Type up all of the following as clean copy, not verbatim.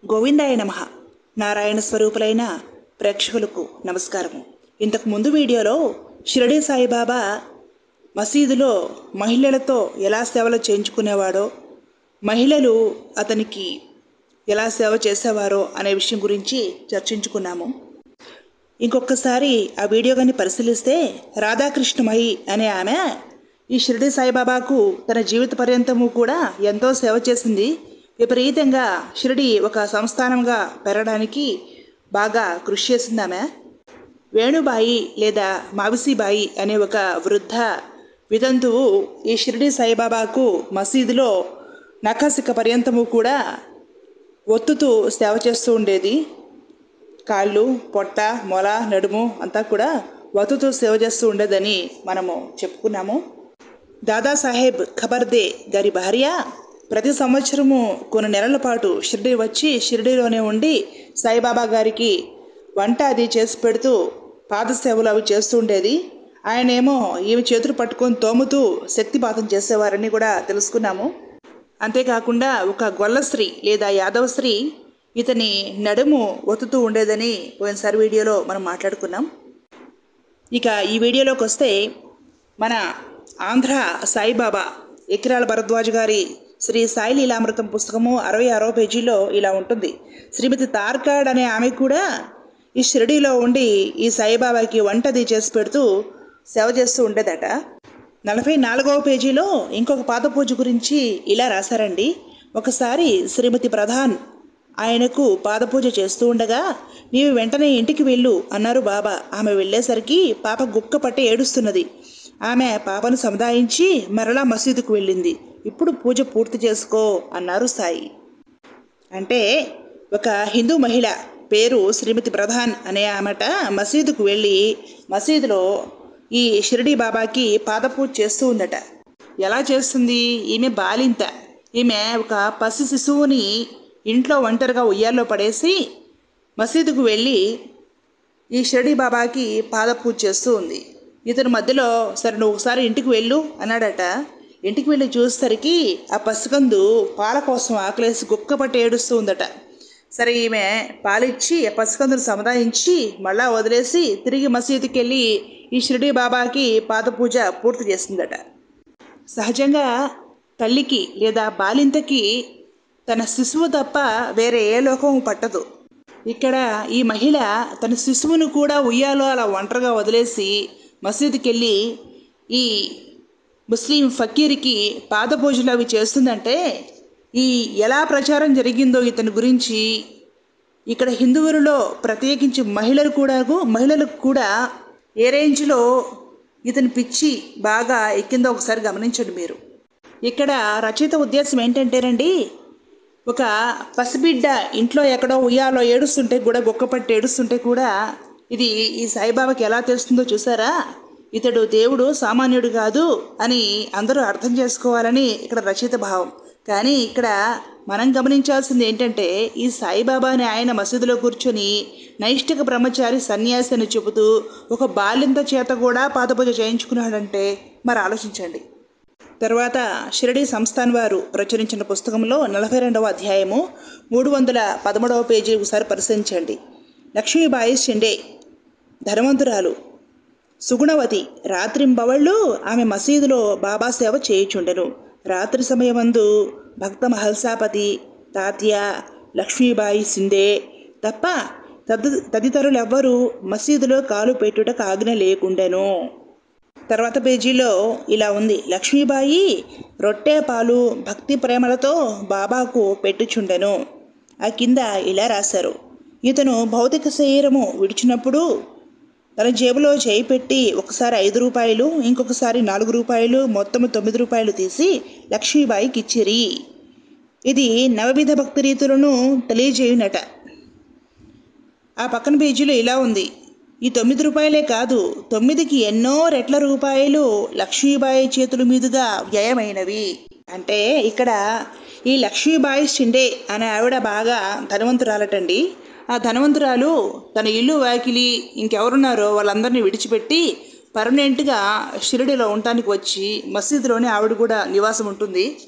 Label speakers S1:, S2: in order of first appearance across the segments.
S1: గోవిందాయ నమః. నారాయణ స్వరూపులైన ప్రేక్షకులకు నమస్కారము. ఇంతకు ముందు వీడియోలో షిరిడి సాయిబాబా మసీదులో మహిళలతో ఎలా సేవలు చేయించుకునేవాడో, మహిళలు అతనికి ఎలా సేవ చేసేవారో అనే విషయం గురించి చర్చించుకున్నాము. ఇంకొకసారి ఆ వీడియో కానీ పరిశీలిస్తే రాధాకృష్ణమయి అనే ఆమె ఈ షిరిడి సాయిబాబాకు తన జీవిత పర్యంతము కూడా ఎంతో సేవ చేసింది. విపరీతంగా షిరిడి ఒక సంస్థానంగా పెరగడానికి బాగా కృషి చేసింది ఆమె. వేణుబాయి లేదా మావిసిబాయి అనే ఒక వృద్ధ వితంతువు ఈ షిరిడి సాయిబాబాకు మసీదులో నఖశిఖ పర్యంతము కూడా ఒత్తుతూ సేవ చేస్తూ ఉండేది. కాళ్ళు, పొట్ట, మొల, నడుము అంతా కూడా వత్తుతూ సేవ చేస్తూ ఉండేదని మనము చెప్పుకున్నాము. దాదాసాహెబ్ ఖబర్దే గారి భార్య ప్రతి సంవత్సరము కొన్ని నెలల పాటు షిరిడి వచ్చి షిరిడిలోనే ఉండి సాయిబాబా గారికి వంట అది చేసి పెడుతూ పాదసేవలు అవి చేస్తూ ఉండేది. ఆయనేమో ఈమె చేతులు పట్టుకొని తోముతూ శక్తిపాతం చేసేవారని కూడా తెలుసుకున్నాము. అంతేకాకుండా ఒక గొల్లశ్రీ లేదా యాదవ స్త్రీ ఇతని నడుము ఒత్తుతూ ఉండేదని పోయినసారి వీడియోలో మనం మాట్లాడుకున్నాం. ఇక ఈ వీడియోలోకి వస్తే మన ఆంధ్ర సాయిబాబా ఎకిరాల భరద్వాజ్ గారి శ్రీ సాయి లీలామృతం పుస్తకము 66వ పేజీలో ఇలా ఉంటుంది. శ్రీమతి తార్కాడ్ అనే ఆమె కూడా ఈ షిరిడీలో ఉండి ఈ సాయిబాబాకి వంటది చేసి పెడుతూ సేవ చేస్తూ ఉండేదట. 44వ పేజీలో ఇంకొక పాద పూజ గురించి ఇలా రాశారండి. ఒకసారి శ్రీమతి ప్రధాన్ ఆయనకు పాదపూజ చేస్తూ ఉండగా నీవు వెంటనే ఇంటికి వెళ్ళు అన్నారు బాబా. ఆమె వెళ్ళేసరికి పాప గుక్క పట్టి ఏడుస్తున్నది. ఆమె పాపను సముదాయించి మరలా మసీదుకు వెళ్ళింది. ఇప్పుడు పూజ పూర్తి చేసుకో అన్నారు సాయి. అంటే ఒక హిందూ మహిళ పేరు శ్రీమతి ప్రధాన్ అనే ఆమెట మసీదుకు వెళ్ళి మసీదులో ఈ షిరిడి బాబాకి పాదపూజ చేస్తూ ఉందట. ఎలా చేస్తుంది? ఈమె బాలింత. ఈమె ఒక పసి శిశువుని ఇంట్లో ఒంటరిగా ఉయ్యాల్లో పడేసి మసీదుకు వెళ్ళి ఈ షిరిడి బాబాకి పాదపూజ చేస్తూ ఉంది. ఇతను మధ్యలో సరే నువ్వు ఒకసారి ఇంటికి వెళ్ళు అన్నాడట. ఇంటికి వెళ్ళి చూసేసరికి ఆ పసికందు పాల కోసం ఆకలేసి గుక్క పట్టి ఏడుస్తూ ఉందట. సరే ఈమె పాలిచ్చి ఆ పసికందును సముదాయించి మళ్ళా వదిలేసి తిరిగి మసీదుకి వెళ్ళి ఈ షిరిడి బాబాకి పాదపూజ పూర్తి చేసిందట. సహజంగా తల్లికి లేదా బాలింతకి తన శిశువు తప్ప వేరే ఏ లోకం పట్టదు. ఇక్కడ ఈ మహిళ తన శిశువును కూడా ఉయ్యాలో అలా ఒంటరిగా వదిలేసి మసీదుకి వెళ్ళి ఈ ముస్లిం ఫకీర్కి పాదపూజలు అవి చేస్తుందంటే ఈ ఎలా ప్రచారం జరిగిందో ఇతని గురించి ఇక్కడ హిందువులలో ప్రత్యేకించి మహిళలకు కూడా ఏ రేంజ్లో ఇతని పిచ్చి బాగా ఎక్కిందో ఒకసారి గమనించండి మీరు. ఇక్కడ రచయిత ఉద్దేశం ఏంటంటేనండి, ఒక పసిబిడ్డ ఇంట్లో ఎక్కడో ఉయ్యాలో ఏడుస్తుంటే కూడా గుక్కపట్టి ఏడుస్తుంటే కూడా ఇది ఈ సాయిబాబాకి ఎలా తెలుస్తుందో చూసారా? ఇతడు దేవుడు సామాన్యుడు కాదు అని అందరూ అర్థం చేసుకోవాలని ఇక్కడ రచయిత భావం. కానీ ఇక్కడ మనం గమనించాల్సింది ఏంటంటే ఈ సాయిబాబాని ఆయన మసీదులో కూర్చొని నైష్ఠిక బ్రహ్మచారి సన్యాసి అని చెబుతూ ఒక బాలింత చేత కూడా పాదపూజ చేయించుకున్నాడంటే మరి ఆలోచించండి. తర్వాత షిరిడి సంస్థాన్ వారు ప్రచురించిన పుస్తకంలో 42వ అధ్యాయము 313వ పేజీ ఒకసారి పరిశీలించండి. లక్ష్మీబాయి షిండే ధనవంతురాలు, సుగుణవతి. రాత్రింబవళ్ళు ఆమె మసీదులో బాబా సేవ చేయుచుండెను. రాత్రి సమయమందు భక్త మహల్సాపతి, తాత్య, లక్ష్మీబాయి సిందే తప్ప తదితరులెవ్వరూ మసీదులో కాలు పెట్టుటకు ఆజ్ఞ లేకుండెను. తర్వాత పేజీలో ఇలా ఉంది. లక్ష్మీబాయి రొట్టె పాలు భక్తి ప్రేమలతో బాబాకు పెట్టుచుండెను. ఆ కింద ఇలా రాశారు. ఇతను భౌతిక శరీరము విడిచినప్పుడు తన జేబులో చేయి పెట్టి ఒకసారి 5 రూపాయలు, ఇంకొకసారి 4 రూపాయలు, మొత్తం 9 రూపాయలు తీసి లక్ష్మీబాయికి ఇచ్చిరి. ఇది నవవిధ భక్తి రీతులను తెలియజేయునట. ఆ పక్కన పేజీలో ఇలా ఉంది. ఈ 9 రూపాయలే కాదు, 9కి ఎన్నో రెట్ల రూపాయలు లక్ష్మీబాయి చేతుల మీదుగా వ్యయమైనవి. అంటే ఇక్కడ ఈ లక్ష్మీబాయి షిండే అనే ఆవిడ బాగా ధనవంతురాలటండి. ఆ ధనవంతురాలు తన ఇల్లు వాకిలి ఇంకెవరున్నారో వాళ్ళందరినీ విడిచిపెట్టి పర్మనెంట్గా షిరిడిలో ఉండటానికి వచ్చి మసీదులోనే ఆవిడ కూడా నివాసం ఉంటుంది.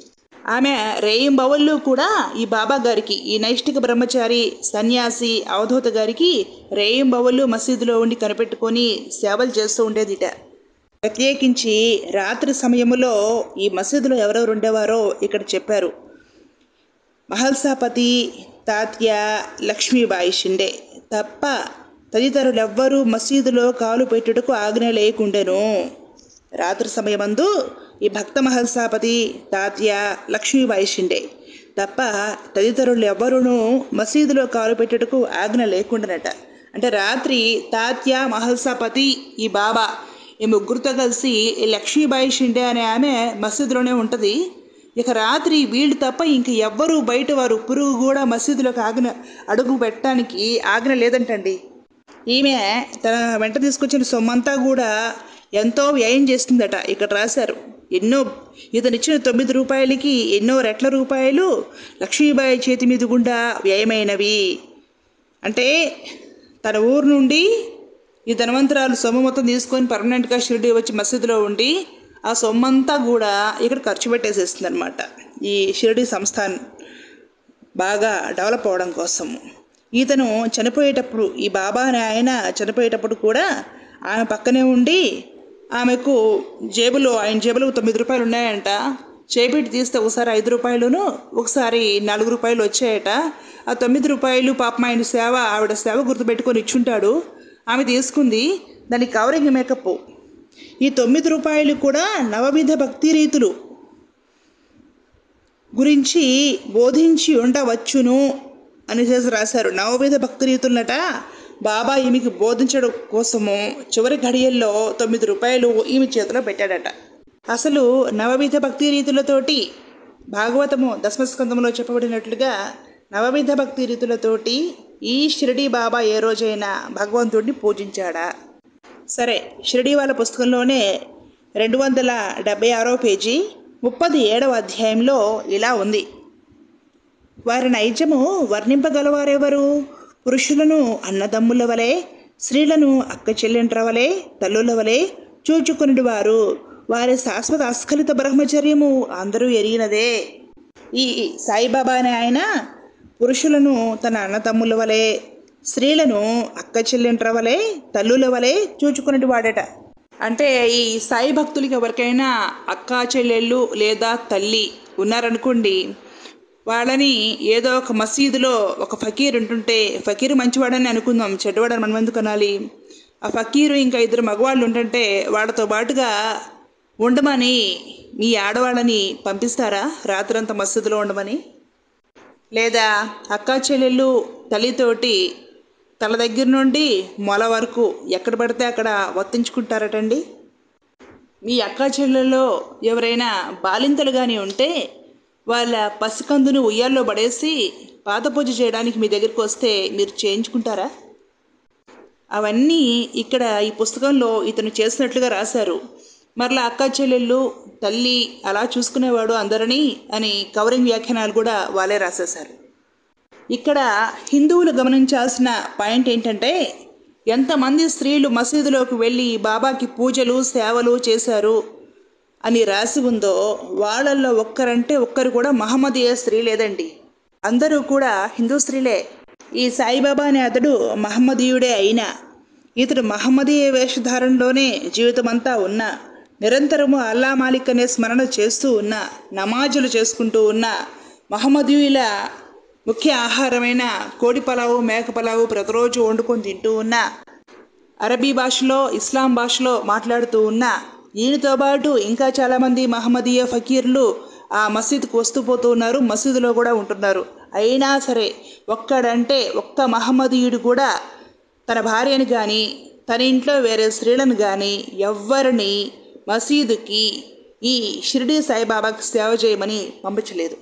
S1: ఆమె రేయింబవళ్ళు కూడా ఈ బాబా గారికి, ఈ నైష్ఠిక బ్రహ్మచారి సన్యాసి అవధూత గారికి రేయింబవళ్ళు మసీదులో ఉండి కనిపెట్టుకొని సేవలు చేస్తూ ఉండేదిట. ప్రత్యేకించి రాత్రి సమయంలో ఈ మసీదులో ఎవరెవరు ఉండేవారో ఇక్కడ చెప్పారు. మహల్సాపతి, తాత్య, లక్ష్మీబాయి షిండే తప్ప తదితరులెవ్వరూ మసీదులో కాలు పెట్టుటకు ఆజ్ఞ లేకుండెను. రాత్రి సమయమందు ఈ భక్త మహల్సాపతి, తాత్య, లక్ష్మీబాయి షిండే తప్ప తదితరులు ఎవ్వరూ మసీదులో కాలు పెట్టుటకు ఆజ్ఞ లేకుండానట. అంటే రాత్రి తాత్య, మహల్సాపతి, ఈ బాబా ఈ ముగ్గురితో కలిసి ఈ లక్ష్మీబాయి షిండే అనే ఆమె మసీదులోనే ఉంటుంది. ఇక రాత్రి వీళ్ళు తప్ప ఇంక ఎవ్వరూ బయట వారు పురుగు కూడా మసీదులోకి అడుగు పెట్టడానికి ఆజ్ఞ లేదంటండి. ఈమె తన వెంట తీసుకొచ్చిన సొమ్మంతా కూడా ఎంతో వ్యయం చేస్తుందట. ఇక్కడ రాశారు, ఇతనిచ్చిన 9 రూపాయలకి ఎన్నో రెట్ల రూపాయలు లక్ష్మీబాయి చేతి మీద గుండా వ్యయమైనవి. అంటే తన ఊరు నుండి ఈ ధనవంతరాలు సొమ్ము మొత్తం తీసుకొని పర్మనెంట్గా షిరిడి వచ్చి మసీదులో ఉండి ఆ సొమ్మంతా కూడా ఇక్కడ ఖర్చు పెట్టేసేస్తుంది అనమాట. ఈ షిరిడి సంస్థాన్ బాగా డెవలప్ అవ్వడం కోసము. ఈతను చనిపోయేటప్పుడు, ఈ బాబా అనే ఆయన చనిపోయేటప్పుడు కూడా ఆమె పక్కనే ఉండి ఆమెకు ఆయన జేబులో 9 రూపాయలు ఉన్నాయంట. చేపెట్టి తీస్తే ఒకసారి 5 రూపాయలును, ఒకసారి 4 రూపాయలు వచ్చాయట. ఆ 9 రూపాయలు పాపం ఆవిడ సేవ గుర్తుపెట్టుకొని ఇచ్చుంటాడు. ఆమె తీసుకుంది. దానికి కవరింగ్ మేకప్. ఈ 9 రూపాయలు కూడా నవవిధ భక్తి రీతులు గురించి బోధించి ఉండవచ్చును అని రాశారు. నవవిధ భక్తి రీతులనట బాబా ఈమెకి బోధించడం కోసము చివరి ఘడియల్లో 9 రూపాయలు ఈమె చేతిలో పెట్టాడట. అసలు నవవిధ భక్తి రీతులతోటి భాగవతము దశమస్కంధంలో చెప్పబడినట్లుగా నవవిధ భక్తి రీతులతోటి ఈ షిరిడి బాబా ఏ రోజైనా భగవంతుడిని పూజించాడా? సరే, షిరిడి వాళ్ళ పుస్తకంలోనే 276వ పేజీ 37వ అధ్యాయంలో ఇలా ఉంది. వారి నైజము వర్ణింపగలవారెవరు? పురుషులను అన్నదమ్ముల వలె, స్త్రీలను అక్క చెల్లెండ్ర వలె, తల్లుల వలె చూచుకుని వారు. వారి శాశ్వత అస్ఖలిత బ్రహ్మచర్యము అందరూ ఎరిగినదే. ఈ సాయిబాబా అనే ఆయన పురుషులను తన అన్నదమ్ముల వలె, స్త్రీలను అక్క చెల్లెండ్ర వలె, తల్లుల వలె చూచుకునేటి వాడట. అంటే ఈ సాయి భక్తులకి ఎవరికైనా అక్కా చెల్లెళ్ళు లేదా తల్లి ఉన్నారనుకోండి, వాళ్ళని ఏదో ఒక మసీదులో ఒక ఫకీర్ ఉంటుంటే, ఫకీరు మంచివాడని అనుకుందాం, చెడ్డవాడని మనం ఎందుకు అనాలి? ఆ ఫకీరు ఇంకా 2 మగవాళ్ళు ఉంటుంటే వాళ్ళతో పాటుగా ఉండమని మీ ఆడవాళ్ళని పంపిస్తారా రాత్రంతా మసీదులో ఉండమని? లేదా అక్కా చెల్లెళ్ళు తల్లితోటి తల దగ్గర నుండి మొల వరకు ఎక్కడ పడితే అక్కడ వర్తించుకుంటారటండి? మీ అక్కా చెల్లెల్లో ఎవరైనా బాలింతలు కానీ ఉంటే వాళ్ళ పసికందును ఉయ్యాల్లో పడేసి పాద పూజ చేయడానికి మీ దగ్గరికి వస్తే మీరు చేయించుకుంటారా? అవన్నీ ఇక్కడ ఈ పుస్తకంలో ఇతను చేసినట్లుగా రాశారు. మరలా అక్కా చెల్లెళ్ళు, తల్లి అలా చూసుకునేవాడు అందరినీ అని కవరింగ్ వ్యాఖ్యానాలు కూడా వాళ్ళే రాసేశారు. ఇక్కడ హిందువులు గమనించాల్సిన పాయింట్ ఏంటంటే, ఎంతమంది స్త్రీలు మసీదులోకి వెళ్ళి బాబాకి పూజలు సేవలు చేశారు అని రాసి ఉందో వాళ్ళల్లో ఒక్కరంటే ఒక్కరు కూడా మహమ్మదీయ స్త్రీ లేదండి. అందరూ కూడా హిందూ స్త్రీలే. ఈ సాయిబాబా అనే అతడు మహమ్మదీయుడే అయినా, ఇతడు మహమ్మదీయ వేషధారణలోనే జీవితమంతా ఉన్నా, నిరంతరము అల్లా మాలిక్ అనే స్మరణ చేస్తూ ఉన్నా, నమాజులు చేసుకుంటూ ఉన్నా, మహమ్మదీయుల ముఖ్య ఆహారమైన కోడి పలావు, మేక పలావు ప్రతిరోజు వండుకొని తింటూ ఉన్నా, అరబీ భాషలో, ఇస్లాం భాషలో మాట్లాడుతూ ఉన్నా, ఈయనతో పాటు ఇంకా చాలామంది మహమ్మదీయ ఫకీర్లు ఆ మసీదుకు వస్తూ పోతూ ఉన్నారు, మసీదులో కూడా ఉంటున్నారు. అయినా సరే ఒక్కడంటే ఒక్క మహమ్మదీయుడు కూడా తన భార్యని కానీ, తన ఇంట్లో వేరే స్త్రీలను కానీ ఎవ్వరిని మసీదుకి ఈ షిరిడి సాయిబాబాకి సేవ చేయమని పంపించలేదు.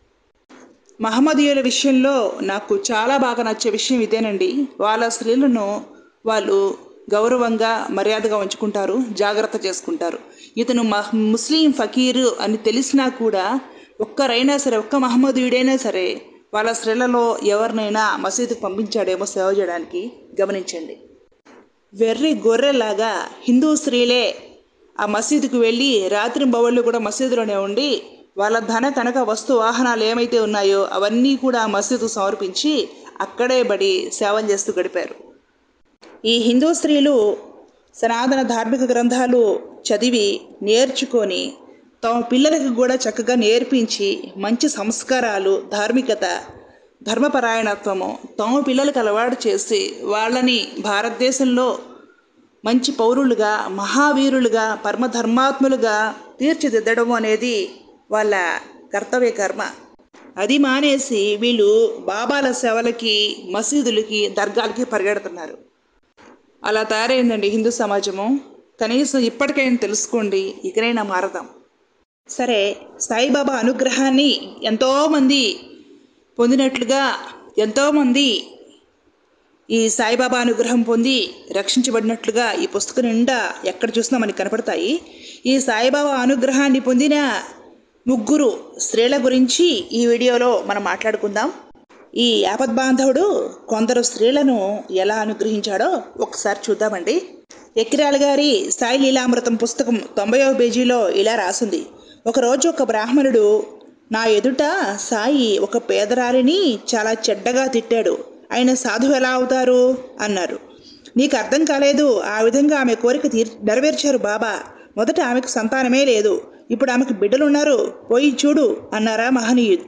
S1: మహమ్మదీయుల విషయంలో నాకు చాలా బాగా నచ్చే విషయం ఇదేనండి. వాళ్ళ స్త్రీలను వాళ్ళు గౌరవంగా మర్యాదగా ఉంచుకుంటారు, జాగ్రత్త చేసుకుంటారు. ఇతను ముస్లిం ఫకీరు అని తెలిసినా కూడా ఒక్కరైనా సరే, ఒక్క మహమ్మదీయుడైనా సరే వాళ్ళ స్త్రీలలో ఎవరినైనా మసీదుకు పంపించాడేమో సేవ చేయడానికి గమనించండి. వెర్రి గొర్రెలాగా హిందూ స్త్రీలే ఆ మసీదుకు వెళ్ళి రాత్రి బవళ్ళు కూడా మసీదులోనే ఉండి వాళ్ళ ధన కనక వస్తు వాహనాలు ఏమైతే ఉన్నాయో అవన్నీ కూడా మసీదుకు సమర్పించి అక్కడే బడి సేవలు చేస్తూ గడిపారు. ఈ హిందూ స్త్రీలు సనాతన ధార్మిక గ్రంథాలు చదివి నేర్చుకొని తమ పిల్లలకు కూడా చక్కగా నేర్పించి మంచి సంస్కారాలు, ధార్మికత, ధర్మపరాయణత్వము తమ పిల్లలకు అలవాటు చేసి వాళ్ళని భారతదేశంలో మంచి పౌరులుగా, మహావీరులుగా, పరమధర్మాత్ములుగా తీర్చిదిద్దడం అనేది వాళ్ళ కర్తవ్య కర్మ. అది మానేసి వీళ్ళు బాబాల సేవలకి, మసీదులకి, దర్గాలకి పరిగెడుతున్నారు. అలా తయారైందండి హిందూ సమాజము. కనీసం ఇప్పటికైనా తెలుసుకోండి, ఇకనైనా మారదాం. సరే, సాయిబాబా అనుగ్రహాన్ని ఎంతోమంది పొందినట్లుగా ఎంతోమంది ఈ సాయిబాబా అనుగ్రహం పొంది రక్షించబడినట్లుగా ఈ పుస్తకం నిండా ఎక్కడ చూసినా మనకి కనపడతాయి. ఈ సాయిబాబా అనుగ్రహాన్ని పొందిన 3 స్త్రీల గురించి ఈ వీడియోలో మనం మాట్లాడుకుందాం. ఈ ఆపద్బాంధవుడు కొందరు స్త్రీలను ఎలా అనుగ్రహించాడో ఒకసారి చూద్దామండి. ఎక్కిరాల గారి సాయి లీలామృతం పుస్తకం 90వ పేజీలో ఇలా రాసింది. ఒకరోజు ఒక బ్రాహ్మణుడు నా ఎదుట సాయి ఒక పేదరాలిని చాలా చెడ్డగా తిట్టాడు. ఆయన సాధువు ఎలా అవుతారు అన్నారు. నీకు అర్థం కాలేదు, ఆ విధంగా ఆమె కోరిక నెరవేర్చారు బాబా. మొదట ఆమెకు సంతానమే లేదు, ఇప్పుడు ఆమెకు బిడ్డలున్నారు, పోయి చూడు అన్నారా మహనీయుడు.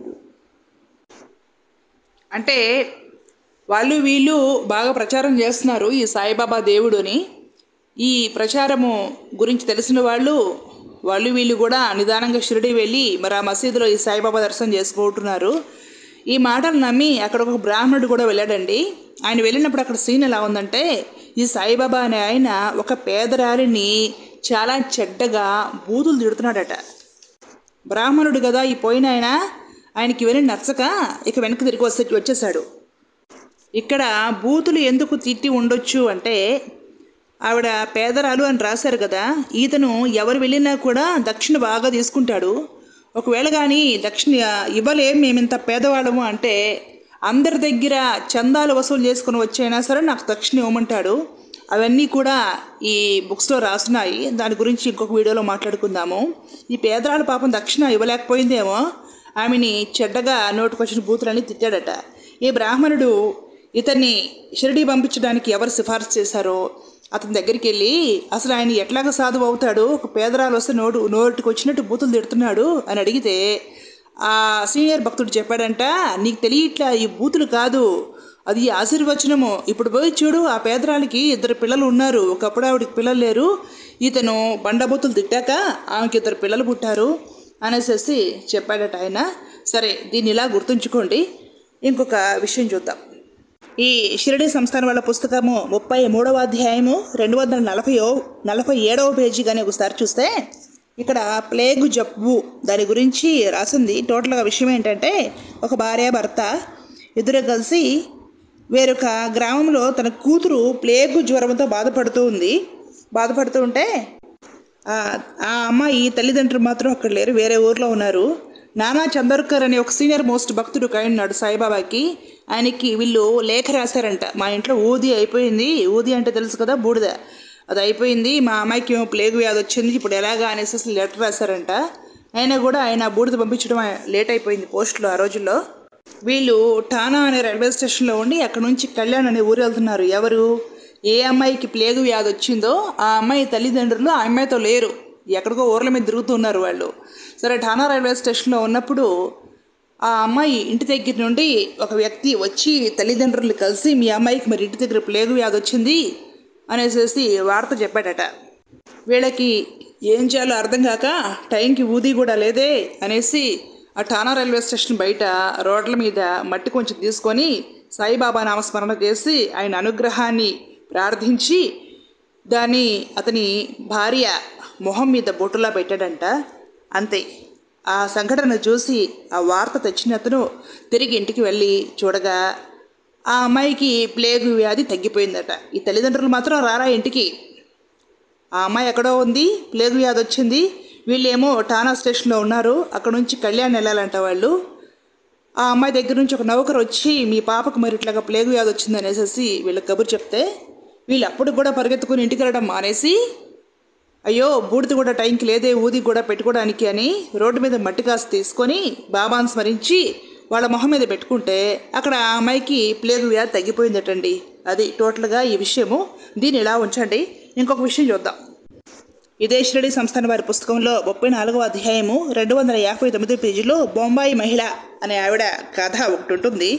S1: అంటే వాళ్ళు వీళ్ళు బాగా ప్రచారం చేస్తున్నారు ఈ సాయిబాబా దేవుడుని. ఈ ప్రచారము గురించి తెలిసిన వాళ్ళు వీళ్ళు కూడా నిదానంగా షిరిడి వెళ్ళి మరి ఆ మసీదులో ఈ సాయిబాబా దర్శనం చేసుకుంటున్నారు. ఈ మాటలు నమ్మి అక్కడ ఒక బ్రాహ్మణుడు కూడా వెళ్ళాడండి. ఆయన వెళ్ళినప్పుడు అక్కడ సీన్ ఎలా ఉందంటే, ఈ సాయిబాబా అనే ఆయన ఒక పేదరాలిని చాలా చెడ్డగా బూతులు తిడుతున్నాడట. బ్రాహ్మణుడు కదా ఈ పోయిన ఆయనకి ఇవన్నీ నచ్చక ఇక వెనక్కి తిరిగి వచ్చేసాడు. ఇక్కడ బూతులు ఎందుకు తిట్టి ఉండొచ్చు అంటే, ఆవిడ పేదరాలు అని రాశారు కదా, ఈతను ఎవరు వెళ్ళినా కూడా దక్షిణ బాగా తీసుకుంటాడు. ఒకవేళ కానీ దక్షిణ ఇవ్వలేం, మేము ఇంత పేదవాళ్ళము అంటే అందరి దగ్గర చందాలు వసూలు చేసుకుని వచ్చైనా సరే నాకు దక్షిణ ఇవ్వమంటాడు. అవన్నీ కూడా ఈ బుక్స్లో రాస్తున్నాయి. దాని గురించి ఇంకొక వీడియోలో మాట్లాడుకుందాము. ఈ పేదరాలు పాపం దక్షిణ ఇవ్వలేకపోయిందేమో, ఆమెని చెడ్డగా నోటుకొచ్చిన బూతులన్నీ తిట్టాడట. ఈ బ్రాహ్మణుడు ఇతన్ని షిరిడి పంపించడానికి ఎవరు సిఫార్సు చేశారో అతని దగ్గరికి వెళ్ళి, అసలు ఆయన ఎట్లాగా సాధువు అవుతాడు, ఒక పేదరాలు వస్తే నోటికి వచ్చినట్టు బూతులు తిడుతున్నాడు అని అడిగితే ఆ సీనియర్ భక్తుడు చెప్పాడంట, నీకు తెలియట్లా, ఈ బూతులు కాదు, అది ఆశీర్వచనము. ఇప్పుడు పోయి చూడు, ఆ పేదరాలికి 2 పిల్లలు ఉన్నారు, ఒకప్పుడు ఆవిడకి పిల్లలు లేరు, ఇతను బండబూతులు తిట్టాక ఆమెకి 2 పిల్లలు పుట్టారు అనేసి చెప్పాడట ఆయన. సరే, దీన్ని ఇలా గుర్తుంచుకోండి. ఇంకొక విషయం చూద్దాం. ఈ షిరిడి సంస్థానం వాళ్ళ పుస్తకము 33వ అధ్యాయము 247వ పేజీ కానీ ఒకసారి చూస్తే ఇక్కడ ప్లేగు జబ్బు దాని గురించి రాసింది. టోటల్గా విషయం ఏంటంటే, ఒక భార్య భర్త ఇద్దరు కలిసి వేరొక గ్రామంలో తన కూతురు ప్లేగు జ్వరంతో బాధపడుతూ ఉంటే ఆ అమ్మాయి తల్లిదండ్రులు మాత్రం అక్కడ లేరు, వేరే ఊర్లో ఉన్నారు. నానా చందర్కర్ అనే ఒక సీనియర్ మోస్ట్ భక్తుడు ఉన్నాడు సాయిబాబాకి. ఆయనకి వీళ్ళు లేఖ రాశారంట, మా ఇంట్లో ఊది అయిపోయింది, ఊది అంటే తెలుసు కదా, బూడిద, అది అయిపోయింది, మా అమ్మాయికి ఏమో ప్లేగు వ్యాధి వచ్చింది, ఇప్పుడు ఎలాగా అనేసి లెటర్ రాశారంట. అయినా కూడా ఆయన బూడిద పంపించడం లేట్ అయిపోయింది పోస్టులో ఆ రోజుల్లో. వీళ్ళు ఠానా అనే రైల్వే స్టేషన్లో ఉండి అక్కడ నుంచి కళ్యాణ్ అనే ఊరు వెళ్తున్నారు. ఎవరు ఏ అమ్మాయికి ప్లేగు వ్యాధి వచ్చిందో ఆ అమ్మాయి తల్లిదండ్రులు ఆ అమ్మాయితో లేరు, ఎక్కడికో ఊర్ల మీద తిరుగుతున్నారు వాళ్ళు. సరే, ఠానా రైల్వే స్టేషన్లో ఉన్నప్పుడు ఆ అమ్మాయి ఇంటి దగ్గర నుండి ఒక వ్యక్తి వచ్చి తల్లిదండ్రులు కలిసి, మీ అమ్మాయికి మరి ఇంటి దగ్గర ప్లేగు వ్యాధి వచ్చింది అనేసి వార్త చెప్పాడట. వీళ్ళకి ఏం చేయాలో అర్థం కాక టైంకి ఊది కూడా లేదే అనేసి ఆ ఠానా రైల్వే స్టేషన్ బయట రోడ్ల మీద మట్టి కొంచెం తీసుకొని సాయిబాబా నామస్మరణ చేసి ఆయన అనుగ్రహాన్ని ప్రార్థించి దాన్ని అతని భార్య మొహం మీద బొట్టులా పెట్టాడంట. అంతే. ఆ సంఘటన చూసి ఆ వార్త తెచ్చిన అతను తిరిగి ఇంటికి వెళ్ళి చూడగా ఆ అమ్మాయికి ప్లేగు వ్యాధి తగ్గిపోయిందట. ఈ తల్లిదండ్రులు మాత్రం రారా ఇంటికి. ఆ అమ్మాయి ఎక్కడో ఉంది, ప్లేగు వ్యాధి వచ్చింది, వీళ్ళేమో ఠానా స్టేషన్లో ఉన్నారు, అక్కడ నుంచి కళ్యాణ్ వెళ్ళాలంట వాళ్ళు. ఆ అమ్మాయి దగ్గర నుంచి ఒక నౌకరు వచ్చి, మీ పాపకు మరి ఇట్లాగా ప్లేగు వ్యాధి వచ్చింది అనేసి వీళ్ళకి కబురు చెప్తే వీళ్ళు అప్పుడు కూడా పరిగెత్తుకుని ఇంటికి వెళ్ళడం మానేసి అయ్యో బూడిద కూడా టైంకి లేదే ఊది కూడా పెట్టుకోవడానికి అని రోడ్డు మీద మట్టి కాస్త తీసుకొని బాబాను స్మరించి వాళ్ళ మొహం మీద పెట్టుకుంటే అక్కడ ఆ అమ్మాయికి ప్లేగు వ్యాధి తగ్గిపోయిందటండి. అది టోటల్గా ఈ విషయము. దీన్ని ఇలా ఉంచండి. ఇంకొక విషయం చూద్దాం. ఇదే షిరిడి సంస్థాన వారి పుస్తకంలో 34వ అధ్యాయము 259 పేజీలో బొంబాయి మహిళ అనే ఆవిడ కథ ఒకటి ఉంటుంది.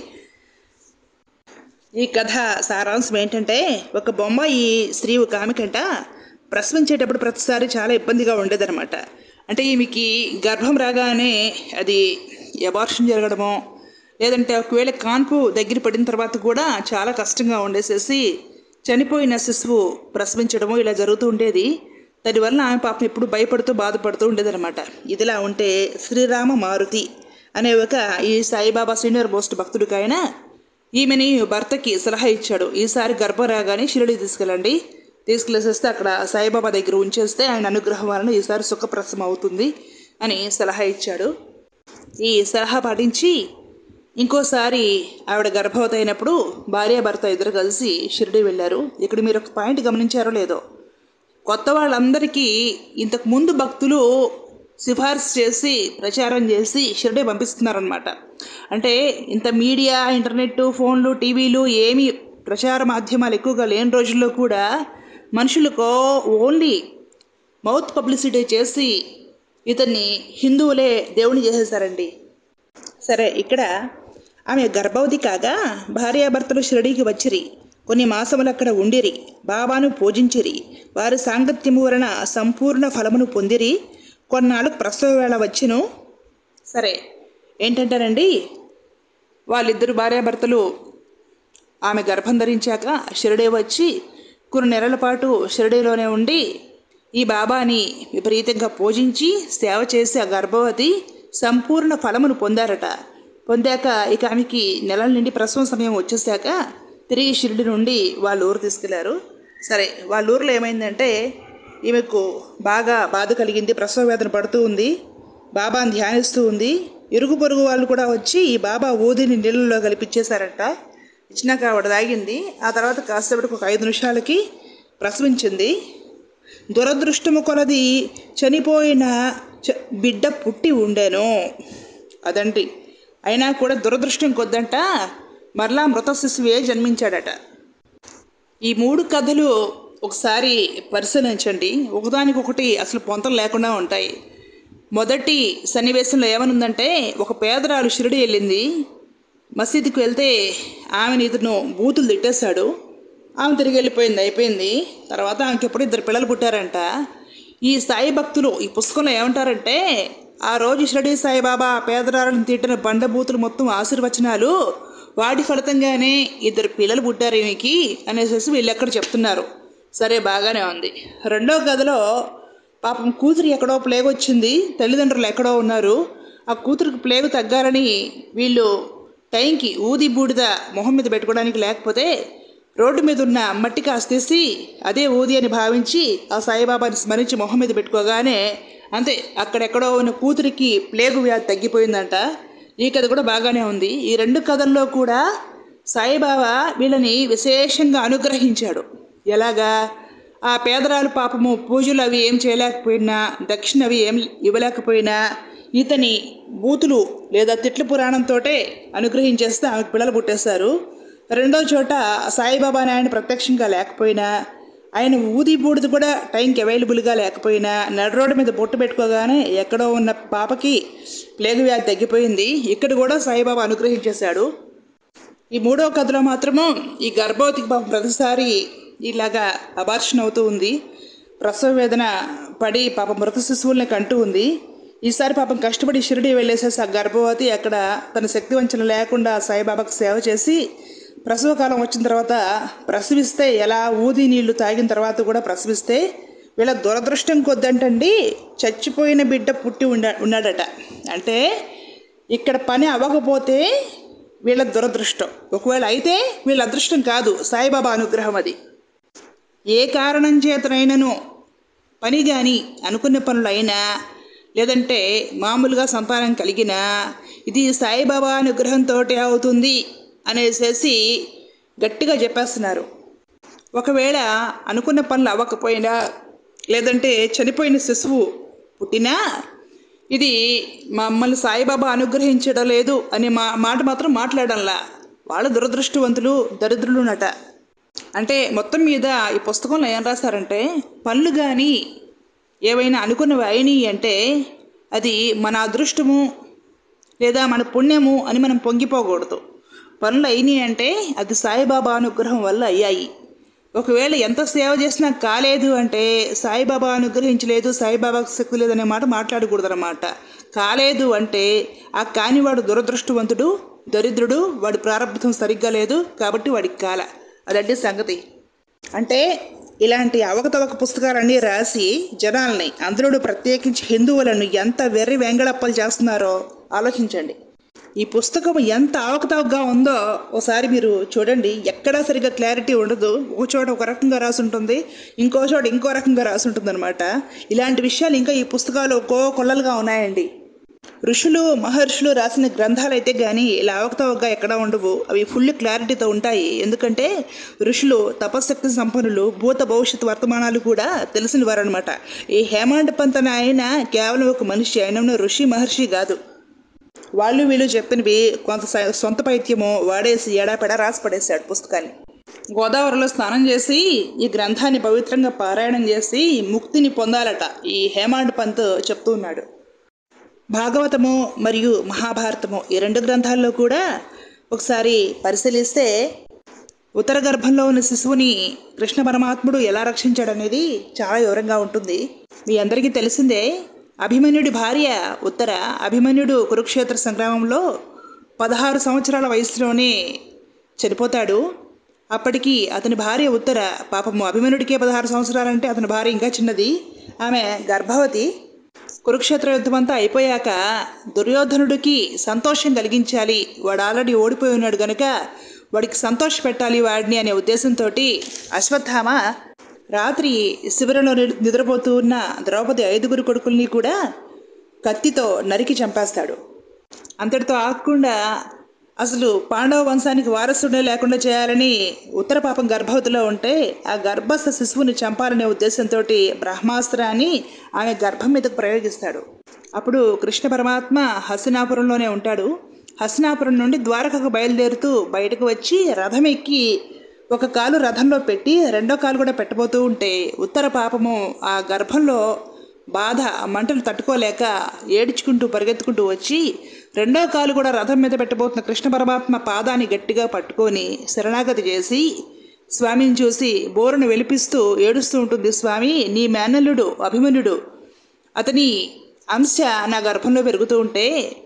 S1: ఈ కథ సారాంశం ఏంటంటే, ఒక బొంబాయి స్త్రీ ఒక ఆమెకంట ప్రసవించేటప్పుడు ప్రతిసారి చాలా ఇబ్బందిగా ఉండేదన్నమాట. అంటే ఈమెకి గర్భం రాగానే అది అబార్షన్ జరగడమో, లేదంటే ఒకవేళ కాన్పు దగ్గర పడిన తర్వాత కూడా చాలా కష్టంగా ఉండేసేసి చనిపోయిన శిశువు ప్రసవించడము ఇలా జరుగుతూ ఉండేది. దానివల్ల ఆమె పాపం ఎప్పుడు భయపడుతూ బాధపడుతూ ఉండేదన్నమాట. ఇదిలా ఉంటే శ్రీరామ మారుతి అనే ఒక ఈ సాయిబాబా సీనియర్ మోస్ట్ భక్తుడికి ఆయన ఈమెని భర్తకి సలహా ఇచ్చాడు. ఈసారి గర్భం రాగానే షిరిడి తీసుకెళ్ళండి, తీసుకెళ్ళేసేస్తే అక్కడ సాయిబాబా దగ్గర ఉంచేస్తే ఆయన అనుగ్రహం వలన ఈసారి సుఖప్రసవం అవుతుంది అని సలహా ఇచ్చాడు. ఈ సలహా పాటించి ఇంకోసారి ఆవిడ గర్భవతి అయినప్పుడు భార్యాభర్త ఇద్దరు కలిసి షిరిడి వెళ్ళారు. ఇక్కడ మీరు ఒక పాయింట్ గమనించారో లేదో, కొత్త వాళ్ళందరికీ ఇంతకు ముందు భక్తులు సిఫార్సు చేసి ప్రచారం చేసి షిరిడి పంపిస్తున్నారనమాట. అంటే ఇంత మీడియా, ఇంటర్నెట్, ఫోన్లు, టీవీలు ఏమీ ప్రచార మాధ్యమాలు ఎక్కువగా లేని రోజుల్లో కూడా మనుషులకు ఓన్లీ మౌత్ పబ్లిసిటీ చేసి ఇతన్ని హిందువులే దేవుని చేసేసారండి. సరే, ఇక్కడ ఆమె గర్భవతి కాగా భార్యాభర్తలు షిరిడీకి వచ్చిరి. కొన్ని మాసములు అక్కడ ఉండిరి, బాబాను పూజించిరి. వారి సాంగత్యము వలన సంపూర్ణ ఫలమును పొందిరి. కొన్నాళ్ళకు ప్రసవ వేళ వచ్చును. సరే, ఏంటంటారండి, వాళ్ళిద్దరు భార్యాభర్తలు ఆమె గర్భం ధరించాక షిరిడీ వచ్చి కొన్ని నెలల పాటు షిరిడీలోనే ఉండి ఈ బాబాని విపరీతంగా పూజించి సేవ చేసి ఆ గర్భవతి సంపూర్ణ ఫలమును పొందారట. పొందాక ఇక ఆమెకి నెలల నుండి ప్రసవం సమయం వచ్చేసాక తిరిగి షిరిడి నుండి వాళ్ళ ఊరు తీసుకెళ్లారు. సరే, వాళ్ళ ఊరిలో ఏమైందంటే ఈమెకు బాగా బాధ కలిగింది, ప్రసవ వేదన పడుతూ ఉంది, బాబాని ధ్యానిస్తూ ఉంది. ఇరుగు పొరుగు వాళ్ళు కూడా వచ్చి ఈ బాబా ఊదిని నీళ్ళలో కలిపిచ్చేశారట. ఇచ్చినాక ఆవిడ తాగింది. ఆ తర్వాత కాసేపటికి ఒక 5 నిమిషాలకి ప్రసవించింది. దురదృష్టము కొలది చనిపోయిన బిడ్డ పుట్టి ఉండేను. అదండి. అయినా కూడా దురదృష్టం కొద్దంట మరలా మృత శిశువే జన్మించాడట. ఈ 3 కథలు ఒకసారి పరిశీలించండి. ఒకదానికొకటి అసలు పొంతలు లేకుండా ఉంటాయి. మొదటి సన్నివేశంలో ఏమనుందంటే, ఒక పేదరాలు షిరిడి వెళ్ళింది. మసీదుకి వెళ్తే ఆమెను ఇతను బూతులు తిట్టేశాడు. ఆమె తిరిగి వెళ్ళిపోయింది, అయిపోయింది. తర్వాత ఆమెకి ఎప్పుడు 2 పిల్లలు పుట్టారంట. ఈ సాయి భక్తులు ఈ పుస్తకంలో ఏమంటారంటే, ఆ రోజు షిరిడి సాయిబాబా పేదరాలను తిట్టిన బండబూతులు మొత్తం ఆశీర్వచనాలు వాటి ఫలితంగానే 2 పిల్లలు పుట్టారు ఈమెకి అనేసి వీళ్ళు ఎక్కడ చెప్తున్నారు. సరే, బాగానే ఉంది. రెండో కథలో పాపం కూతురు ఎక్కడో ప్లేగ్ వచ్చింది, తల్లిదండ్రులు ఎక్కడో ఉన్నారు. ఆ కూతురికి ప్లేగు తగ్గాలని వీళ్ళు టైంకి ఊది బూడిద మొహం మీద పెట్టుకోవడానికి లేకపోతే రోడ్డు మీద ఉన్న మట్టి కాస్త తీసి అదే ఊది అని భావించి ఆ సాయిబాబాని స్మరించి మొహం మీద పెట్టుకోగానే అంతే, అక్కడెక్కడో ఉన్న కూతురికి ప్లేగు వ్యాధి తగ్గిపోయిందంట. ఈ కథ కూడా బాగానే ఉంది. ఈ 2 కథల్లో కూడా సాయిబాబా వీళ్ళని విశేషంగా అనుగ్రహించాడు. ఎలాగా? ఆ పేదరాలు పాపము పూజలు అవి ఏం చేయలేకపోయినా, దక్షిణ అవి ఏం ఇవ్వలేకపోయినా ఇతని బూతులు లేదా తిట్ల పురాణంతో అనుగ్రహించేస్తే ఆమెకు పిల్లలు పుట్టేశారు. రెండో చోట సాయిబాబాని ఆయన ప్రత్యక్షంగా లేకపోయినా, ఆయన ఊది బూడిది కూడా టైంకి అవైలబుల్గా లేకపోయినా నడు రోడ్డు మీద బొట్టు పెట్టుకోగానే ఎక్కడో ఉన్న పాపకి ప్లేగు వ్యాధి తగ్గిపోయింది. ఇక్కడ కూడా సాయిబాబా అనుగ్రహించేశాడు. ఈ 3వ కథలో మాత్రము ఈ గర్భవతికి పాపం ప్రతిసారి ఇలాగా అబార్షన్ అవుతూ ఉంది, ప్రసవ వేదన పడి పాపం మృత శిశువుల్ని కంటూ ఉంది. ఈసారి పాపం కష్టపడి షిరిడి వెళ్ళేసేసి ఆ గర్భవతి అక్కడ తన శక్తి వంచన లేకుండా సాయిబాబాకు సేవ చేసి ప్రసవకాలం వచ్చిన తర్వాత ప్రసవిస్తే, ఎలా ఊది నీళ్లు తాగిన తర్వాత కూడా ప్రసవిస్తే వీళ్ళ దురదృష్టం కొద్దంటండి చచ్చిపోయిన బిడ్డ పుట్టి ఉన్నాడట. అంటే ఇక్కడ పని అవ్వకపోతే వీళ్ళ దురదృష్టం, ఒకవేళ అయితే వీళ్ళ అదృష్టం కాదు, సాయిబాబా అనుగ్రహం అది. ఏ కారణం చేతనైనను పని కానీ అనుకున్న పనులైనా లేదంటే మామూలుగా సంతానం కలిగినా ఇది సాయిబాబా అనుగ్రహంతో అవుతుంది అనేసి గట్టిగా చెప్పేస్తున్నారు. ఒకవేళ అనుకున్న పనులు అవ్వకపోయినా లేదంటే చనిపోయిన శిశువు పుట్టినా ఇది మమ్మల్ని సాయిబాబా అనుగ్రహించడం లేదు అనే మాట మాత్రం మాట్లాడంలా. వాళ్ళు దురదృష్టవంతులు, దరిద్రులునట. అంటే మొత్తం మీద ఈ పుస్తకంలో ఏం రాశారంటే, పనులు కానీ ఏవైనా అనుకున్నవి అయినాయి అంటే అది మన అదృష్టము లేదా మన పుణ్యము అని మనం పొంగిపోకూడదు. పనులు అయినాయి అంటే అది సాయిబాబా అనుగ్రహం వల్ల అయ్యాయి. ఒకవేళ ఎంత సేవ చేసినా కాలేదు అంటే సాయిబాబా అనుగ్రహించలేదు, సాయిబాబాకు శక్తి లేదనే మాట మాట్లాడకూడదు అన్నమాట. కాలేదు అంటే ఆ కానివాడు దురదృష్టవంతుడు, దరిద్రుడు, వాడి ప్రారంభం సరిగ్గా లేదు కాబట్టి వాడికి కాల. అదంటే సంగతి. అంటే ఇలాంటి అవకతవక పుస్తకాలన్నీ రాసి జనాల్ని, అందులో ప్రత్యేకించి హిందువులను ఎంత వెర్రి వెంగళప్పలు చేస్తున్నారో ఆలోచించండి. ఈ పుస్తకం ఎంత అవకతవకగా ఉందో ఒకసారి మీరు చూడండి. ఎక్కడా సరిగ్గా క్లారిటీ ఉండదు. ఒక చోట ఒక రకంగా రాసి ఉంటుంది, ఇంకో చోట ఇంకో రకంగా రాసి ఉంటుంది అనమాట. ఇలాంటి విషయాలు ఇంకా ఈ పుస్తకాలు కొల్లలుగా ఉన్నాయండి. ఋషులు మహర్షులు రాసిన గ్రంథాలు అయితే కానీ ఇలా అవకతవకగా ఎక్కడా ఉండవు. అవి ఫుల్ క్లారిటీతో ఉంటాయి. ఎందుకంటే ఋషులు తపశక్తి సంపన్నులు, భూత భవిష్యత్ వర్తమానాలు కూడా తెలిసిన వారు అనమాట. ఈ హేమాండ్ పంత్ అనే ఆయన కేవలం ఒక మనిషి, ఆయన ఋషి మహర్షి కాదు. వాళ్ళు వీళ్ళు చెప్పినవి కొంత సొంత పైత్యము వాడేసి ఎడాపెడా రాసి పడేశాడు పుస్తకాన్ని. గోదావరిలో స్నానం చేసి ఈ గ్రంథాన్ని పవిత్రంగా పారాయణం చేసి ముక్తిని పొందాలట ఈ హేమాండ్ పంత్ చెప్తూ ఉన్నాడు. భాగవతము మరియు మహాభారతము ఈ రెండు గ్రంథాల్లో కూడా ఒకసారి పరిశీలిస్తే ఉత్తర గర్భంలో ఉన్న శిశువుని కృష్ణ పరమాత్ముడు ఎలా రక్షించాడనేది చాలా వివరంగా ఉంటుంది. మీ అందరికీ తెలిసిందే, అభిమన్యుడి భార్య ఉత్తర, అభిమన్యుడు కురుక్షేత్ర సంగ్రామంలో 16 సంవత్సరాల వయసులోనే చనిపోతాడు. అప్పటికి అతని భార్య ఉత్తర, పాపము అభిమన్యుడికే 16 సంవత్సరాలంటే అతని భార్య ఇంకా చిన్నది, ఆమె గర్భవతి. కురుక్షేత్ర యుద్ధం అంతా అయిపోయాక దుర్యోధనుడికి సంతోషం కలిగించాలి, వాడు ఆల్రెడీ ఓడిపోయి ఉన్నాడు కనుక వాడికి సంతోష పెట్టాలి వాడిని అనే ఉద్దేశంతో అశ్వత్థామ రాత్రి శిబిరంలో నిద్రపోతూ ఉన్న ద్రౌపది 5 కొడుకుల్ని కూడా కత్తితో నరికి చంపేస్తాడు. అంతటితో ఆగకుండా అసలు పాండవ వంశానికి వారసుడే లేకుండా చేయాలని ఉత్తర పాపం గర్భవతిలో ఉంటే ఆ గర్భస్థ శిశువుని చంపాలనే ఉద్దేశంతో బ్రహ్మాస్త్రాన్ని ఆమె గర్భం మీదకు ప్రయోగిస్తాడు. అప్పుడు కృష్ణ పరమాత్మ హస్తినాపురంలోనే ఉంటాడు. హస్తినాపురం నుండి ద్వారకకు బయలుదేరుతూ బయటకు వచ్చి రథం ఎక్కి ఒక కాలు రథంలో పెట్టి రెండో కాలు కూడా పెట్టబోతూ ఉంటే ఉత్తర పాపము ఆ గర్భంలో బాధ మంటలు తట్టుకోలేక ఏడ్చుకుంటూ పరిగెత్తుకుంటూ వచ్చి రెండో కాలు కూడా రథం మీద పెట్టబోతున్న కృష్ణ పరమాత్మ పాదాన్ని గట్టిగా పట్టుకొని శరణాగతి చేసి స్వామిని చూసి బోరును వెలిపిస్తూ ఏడుస్తూ ఉంటుంది. స్వామి, నీ మేనల్లుడు అభిమన్యుడు, అతని అంశ నా గర్భంలో పెరుగుతూ ఉంటే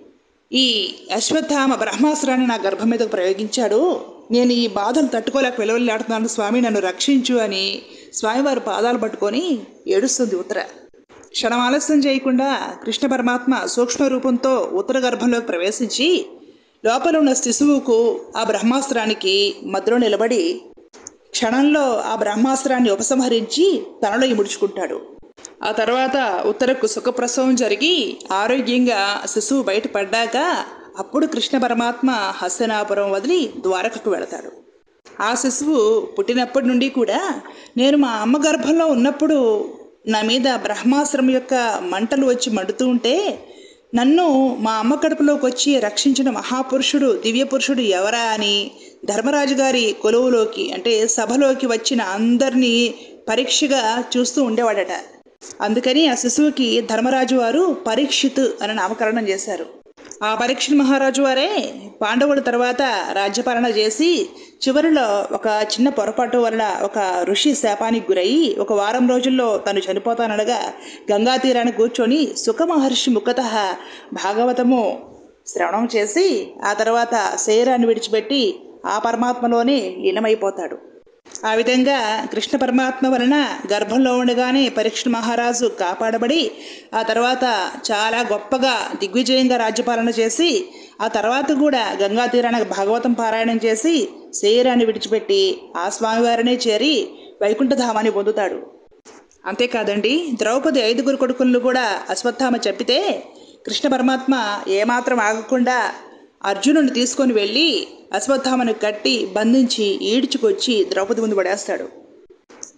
S1: ఈ అశ్వత్థామ బ్రహ్మాస్త్రాన్ని నా గర్భం మీదకు ప్రయోగించాడు, నేను ఈ బాధను తట్టుకోలేక వెలవెల్లాడుతున్నాను స్వామి, నన్ను రక్షించు అని స్వామివారి పాదాలు పట్టుకొని ఏడుస్తుంది ఉత్తర. క్షణం ఆలస్యం చేయకుండా కృష్ణ పరమాత్మ సూక్ష్మ రూపంతో ఉత్తర గర్భంలోకి ప్రవేశించి లోపల ఉన్న శిశువుకు ఆ బ్రహ్మాస్త్రానికి మధ్యలో నిలబడి క్షణంలో ఆ బ్రహ్మాస్త్రాన్ని ఉపసంహరించి తనలో ఇముడ్చుకుంటాడు. ఆ తర్వాత ఉత్తరకు సుఖప్రసవం జరిగి ఆరోగ్యంగా శిశువు బయటపడ్డాక అప్పుడు కృష్ణ పరమాత్మ హస్తినాపురం వదిలి ద్వారకకు వెళతాడు. ఆ శిశువు పుట్టినప్పటి నుండి కూడా నేను మా అమ్మ గర్భంలో ఉన్నప్పుడు నా మీద బ్రహ్మాస్త్రం యొక్క మంటలు వచ్చి మండుతూ ఉంటే నన్ను మా అమ్మ కడుపులోకి వచ్చి రక్షించిన మహాపురుషుడు, దివ్య పురుషుడు ఎవరా అని ధర్మరాజు గారి కొలువులోకి అంటే సభలోకి వచ్చిన అందరినీ పరీక్షగా చూస్తూ ఉండేవాడట. అందుకని ఆ శిశువుకి ధర్మరాజు వారు పరీక్షిత్ అని నామకరణం చేశారు. ఆ పరీక్షిత్ మహారాజు వారే పాండవుల తర్వాత రాజ్యపాలన చేసి చివరిలో ఒక చిన్న పొరపాటు వల్ల ఒక ఋషి శాపానికి గురయ్యి 1 వారం రోజుల్లో తను చనిపోతాననగా గంగా తీరాన్ని కూర్చొని సుఖ మహర్షి ముఖతః భాగవతము శ్రవణం చేసి ఆ తర్వాత శరీరాన్ని విడిచిపెట్టి ఆ పరమాత్మలోనే లీనమైపోతాడు. ఆ విధంగా కృష్ణ పరమాత్మ వలన గర్భంలో ఉండగానే పరీక్ష మహారాజు కాపాడబడి ఆ తర్వాత చాలా గొప్పగా దిగ్విజయంగా రాజ్యపాలన చేసి ఆ తర్వాత కూడా గంగా తీరానికి భాగవతం పారాయణం చేసి శరీరాన్ని విడిచిపెట్టి ఆ స్వామివారినే చేరి వైకుంఠధామాన్ని పొందుతాడు. అంతేకాదండి, ద్రౌపది 5 కొడుకులను కూడా అశ్వత్థామ చెప్పితే కృష్ణ పరమాత్మ ఏమాత్రం ఆగకుండా అర్జునుడిని తీసుకొని వెళ్ళి అశ్వత్థామను కట్టి బంధించి ఈడ్చుకొచ్చి ద్రౌపది ముందు పడేస్తాడు.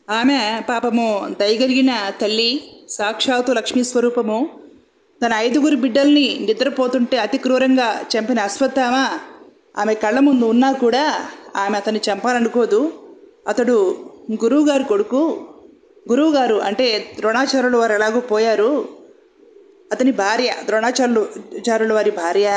S1: ఆమె పాపము దయగలిగిన తల్లి, సాక్షాత్తు లక్ష్మీ స్వరూపము. తన 5 బిడ్డల్ని నిద్రపోతుంటే అతి క్రూరంగా చంపిన అశ్వత్థామ ఆమె కళ్ళ ముందు ఉన్నా కూడా ఆమె అతన్ని చంపాలనుకోదు. అతడు గురువుగారి కొడుకు. గురువుగారు అంటే ద్రోణాచార్యుల వారు ఎలాగో పోయారు, అతని భార్య ద్రోణాచార్యుల వారి భార్య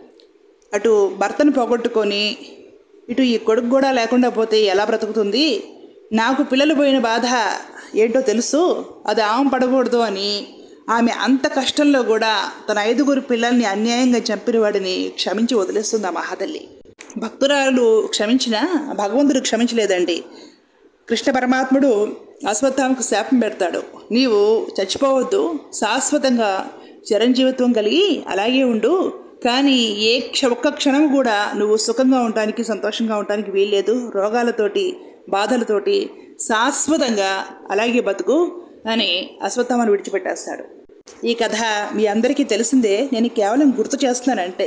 S1: అటు భర్తను పోగొట్టుకొని ఇటు ఈ కొడుకు కూడా లేకుండా పోతే ఎలా బ్రతుకుతుంది? నాకు పిల్లలు పోయిన బాధ ఏంటో తెలుసు, అది ఆమె పడకూడదు అని ఆమె అంత కష్టంలో కూడా తన 5 పిల్లల్ని అన్యాయంగా చంపిన వాడిని క్షమించి వదిలేస్తుంది ఆ మహాతల్లి. భక్తురాలు క్షమించినా భగవంతుడు క్షమించలేదండి. కృష్ణ పరమాత్ముడు అశ్వత్థామకు శాపం పెడతాడు, నీవు చచ్చిపోవద్దు, శాశ్వతంగా చిరంజీవిత్వం కలిగి అలాగే ఉండు, కానీ ఒక్క క్షణం కూడా నువ్వు సుఖంగా ఉండటానికి సంతోషంగా ఉండటానికి వీల్లేదు, రోగాలతోటి బాధలతోటి శాశ్వతంగా అలాగే బతుకు అని అశ్వత్థామను విడిచిపెట్టేస్తాడు. ఈ కథ మీ అందరికీ తెలిసిందే, నేను కేవలం గుర్తు చేస్తున్నానంటే.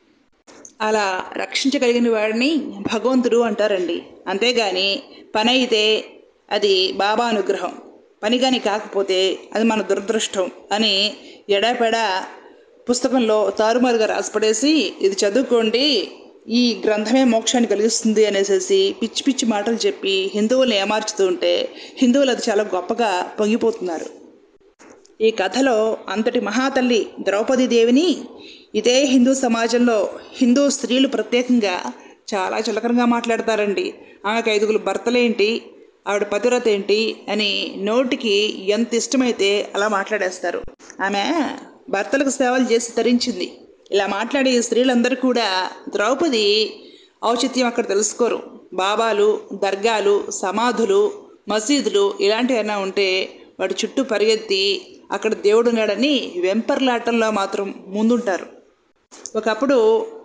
S1: అలా రక్షించగలిగిన వాడిని భగవంతుడు అంటారండి. అంతేగాని పని అయితే అది బాబా అనుగ్రహం, పని కానీ కాకపోతే అది మన దురదృష్టం అని ఎడాపెడా పుస్తకంలో తారుమారుగా రాసిపడేసి ఇది చదువుకోండి, ఈ గ్రంథమే మోక్షాన్ని కలిగిస్తుంది అనేసి పిచ్చి పిచ్చి మాటలు చెప్పి హిందువుల్ని ఏమార్చుతూ ఉంటే హిందువులు అది చాలా గొప్పగా పొంగిపోతున్నారు. ఈ కథలో అంతటి మహాతల్లి ద్రౌపదీదేవిని ఇదే హిందూ సమాజంలో హిందూ స్త్రీలు ప్రత్యేకంగా చాలా చులకనగా మాట్లాడతారండి. ఆమెకు 5 భర్తలేంటి, ఆవిడ పతివ్రత ఏంటి అని నోటికి ఎంత ఇష్టమైతే అలా మాట్లాడేస్తారు. ఆమె భర్తలకు సేవలు చేసి తరించింది. ఇలా మాట్లాడే స్త్రీలందరూ కూడా ద్రౌపది ఔచిత్యం అక్కడ తెలుసుకోరు. బాబాలు, దర్గాలు, సమాధులు, మసీదులు ఇలాంటివైనా ఉంటే వాటి చుట్టూ పరిగెత్తి అక్కడ దేవుడు ఉన్నాడని వెంపర్లాటంలో మాత్రం ముందుంటారు. ఒకప్పుడు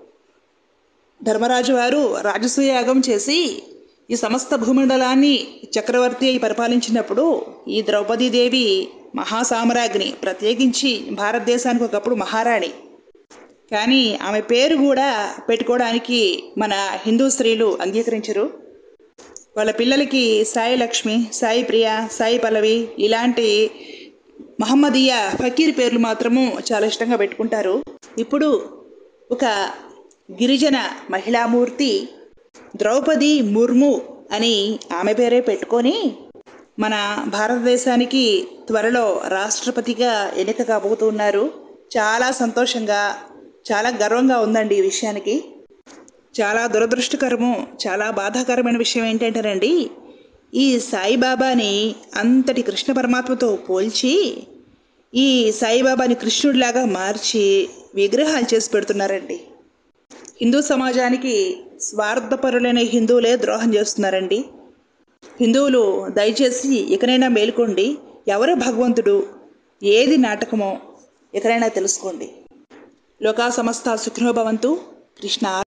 S1: ధర్మరాజు వారు రాజసూయాగం చేసి ఈ సమస్త భూమండలాన్ని చక్రవర్తి అయి పరిపాలించినప్పుడు ఈ ద్రౌపదీదేవి మహాసామ్రాజ్ఞి, ప్రత్యేకించి భారతదేశానికి ఒకప్పుడు మహారాణి. కానీ ఆమె పేరు కూడా పెట్టుకోవడానికి మన హిందూ స్త్రీలు అంగీకరించరు. వాళ్ళ పిల్లలకి సాయి లక్ష్మి, సాయి ప్రియ, సాయి పల్లవి ఇలాంటి మహమ్మదీయ ఫకీర్ పేర్లు మాత్రము చాలా ఇష్టంగా పెట్టుకుంటారు. ఇప్పుడు ఒక గిరిజన మహిళామూర్తి ద్రౌపది ముర్ము అని ఆమె పేరే పెట్టుకొని మన భారతదేశానికి త్వరలో రాష్ట్రపతిగా ఎన్నిక కాబోతున్నారు. చాలా సంతోషంగా, చాలా గర్వంగా ఉందండి ఈ విషయానికి. చాలా దురదృష్టకరము, చాలా బాధాకరమైన విషయం ఏంటంటేనండి, ఈ సాయిబాబాని అంతటి కృష్ణ పరమాత్మతో పోల్చి ఈ సాయిబాబాని కృష్ణుడిలాగా మార్చి విగ్రహాలు చేసి పెడుతున్నారండి. హిందూ సమాజానికి స్వార్థపరులైన హిందువులే ద్రోహం చేస్తున్నారండి. హిందువులు దయచేసి ఇకనైనా మేలుకోండి. ఎవరు భగవంతుడు, ఏది నాటకమో ఇకనైనా తెలుసుకోండి. లోకా సమస్త సుఖినో భవంతు. కృష్ణ